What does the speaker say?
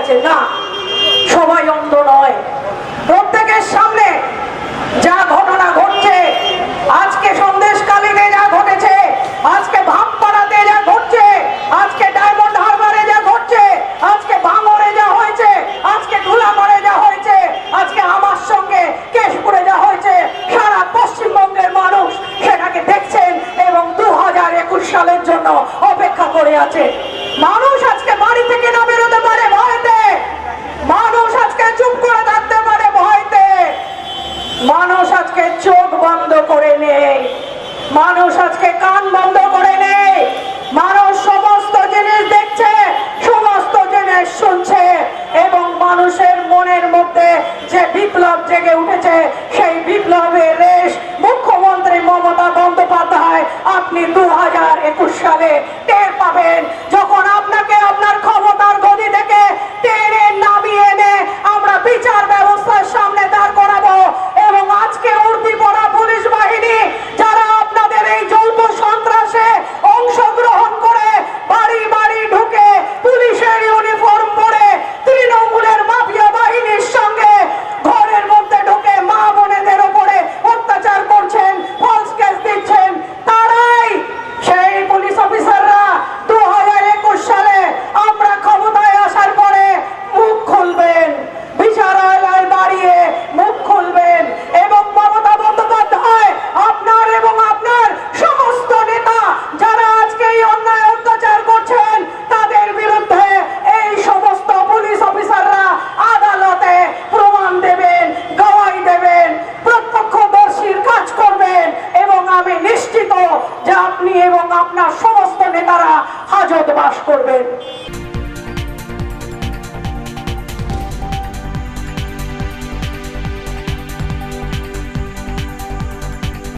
গেছে। না, সবাই অন্ধ নয়। প্রত্যেকের সামনে যা ঘটনা ঘটছে, আজকে সন্দেশখালীতে যা ঘটেছে, আজকে ভামপাড়াতে যা ঘটছে, আজকে ডায়মন্ড হারবারে যা ঘটছে, আজকে ভাঙড়ে যা হয়েছে, আজকে ধুলাগড়ে যা হয়েছে, আজকে আমার সঙ্গে কেশপুরে যা হয়েছে, সারা পশ্চিমবঙ্গের মানুষ সেটাকে দেখছেন এবং 2021 সালের জন্য অপেক্ষা করে আছে। মানুষ আজকে বাড়ি থেকে না বেরোতে পারে ভয়তে, মানুষ আজকে চুপ করে থাকতে পারে ভয়তে, মানুষ আজকে চোখ বন্ধ করে নেই, মানুষ আজকে কান বন্ধ করে নেই, মানুষ সমস্ত জিনিস দেখছে, সমস্ত জিনিস শুনছে এবং মানুষের মনের মধ্যে যে বিপ্লব জেগে উঠেছে সেই বিপ্লবের রেশ মুখ্যমন্ত্রী মমতা বন্দ্যোপাধ্যায় আপনি 2021 সালে টের পাবেন, যখন আপনাকে আপনার ক্ষমতার গদি থেকে টেনে নামিয়ে এনে আমরা বিচার ব্যবস্থার সামনে দাঁড় করাবো। এবং আজকে উর্দি পড়া পুলিশ বাহিনী যারা আপনাদের এই যৌথ সন্ত্রাসে অংশগ্রহণ করে বাড়ি বাড়ি ঢুকে পুলিশের ইউনিফর্ম পরে তৃণমূলের মাফিয়া বাহিনীর সঙ্গে ঘরের মধ্যে ঢুকে মা বোনেদের উপরে অত্যাচার করছেন, ফলস কেস দিচ্ছেন, তারাই সেই পুলিশ অফিসাররা 2021 সালে আমরা ক্ষমতায় আসার পরে মুখ খুলবেন, বিচারালয়ে দাঁড়িয়ে মুখ খুলবেন এবং মমতা বন্দ্যোপাধ্যায় আপনার এবং আপনার সমস্ত নেতা যারা আজকে এই অন্যায় অত্যাচার করছেন তাদের বিরুদ্ধে এই সমস্ত পুলিশ অফিসাররা আদালতে প্রমাণ দেবেন, গওয়াই দেবেন, প্রত্যক্ষদর্শীর কাজ করবেন এবং আমি নিশ্চিত যে আপনি এবং আপনার সমস্ত নেতারা হাজত বাস করবেন।